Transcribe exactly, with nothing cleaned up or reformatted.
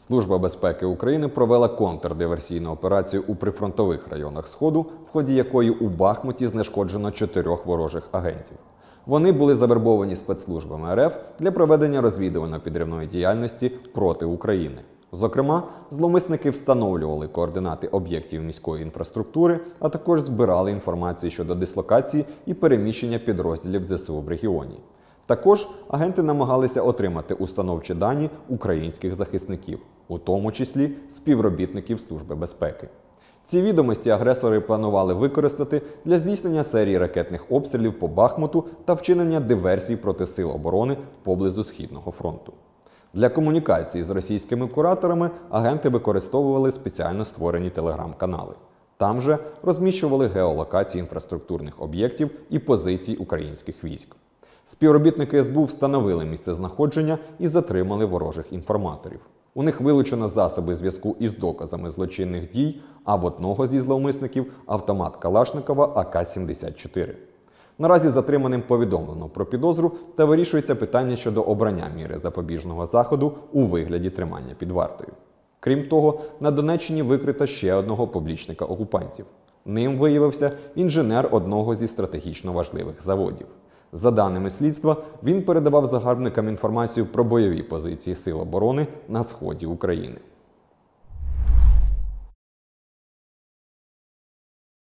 Служба безпеки України провела контрдиверсійну операцію у прифронтових районах Сходу, в ході якої у Бахмуті знешкоджено чотирьох ворожих агентів. Вони були завербовані спецслужбами РФ для проведення розвідувально-підривної діяльності проти України. Зокрема, зловмисники встановлювали координати об'єктів міської інфраструктури, а також збирали інформацію щодо дислокації і переміщення підрозділів ЗСУ в регіоні. Також агенти намагалися отримати установчі дані українських захисників, у тому числі співробітників Служби безпеки. Ці відомості агресори планували використати для здійснення серії ракетних обстрілів по Бахмуту та вчинення диверсій проти сил оборони поблизу Східного фронту. Для комунікації з російськими кураторами агенти використовували спеціально створені телеграм-канали. Там же розміщували геолокації інфраструктурних об'єктів і позицій українських військ. Співробітники ес бе у встановили місцезнаходження і затримали ворожих інформаторів. У них вилучено засоби зв'язку із доказами злочинних дій, а в одного зі зловмисників – автомат Калашникова а ка сімдесят чотири. Наразі затриманим повідомлено про підозру та вирішується питання щодо обрання міри запобіжного заходу у вигляді тримання під вартою. Крім того, на Донеччині викрито ще одного поплічника окупантів. Ним виявився інженер одного зі стратегічно важливих заводів. За даними слідства, він передавав загарбникам інформацію про бойові позиції сил оборони на сході України.